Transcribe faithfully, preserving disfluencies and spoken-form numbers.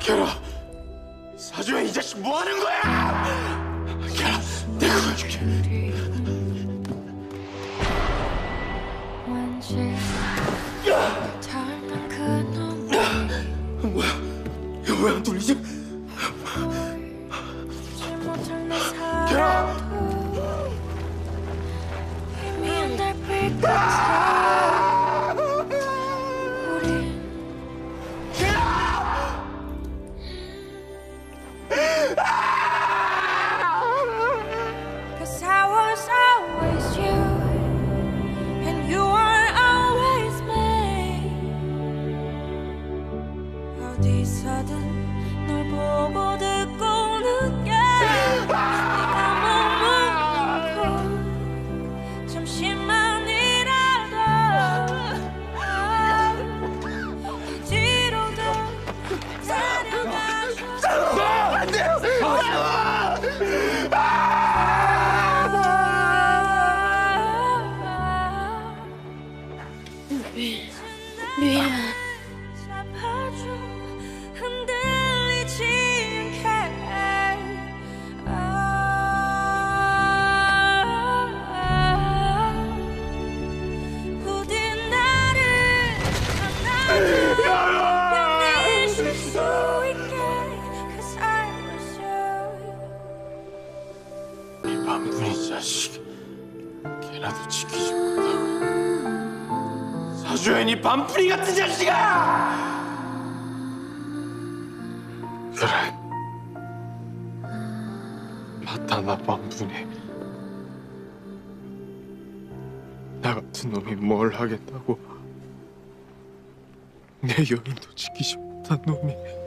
결아, 사주야 이 자식 뭐 하는 거야? 결아, 내가 보여줄게. 뭐야? 이거 왜 안 돌리지? 결아! 어디서든 널 보고 듣고 느껴 네가 머물고 잠시만이라도 어디로도 데려가줘. 안 돼요! 미안. 흔들리지 않게 아, 부디 나를 하나도 견디실 수 있게 Cause I miss you. 이 반분이 자식 걔라도 지키지 못하고 사주야 이 반풀이 같은 자식아! 그래, 맞다. 나 반분해. 나 같은 놈이 뭘 하겠다고. 내 여인도 지키지 못한 놈이.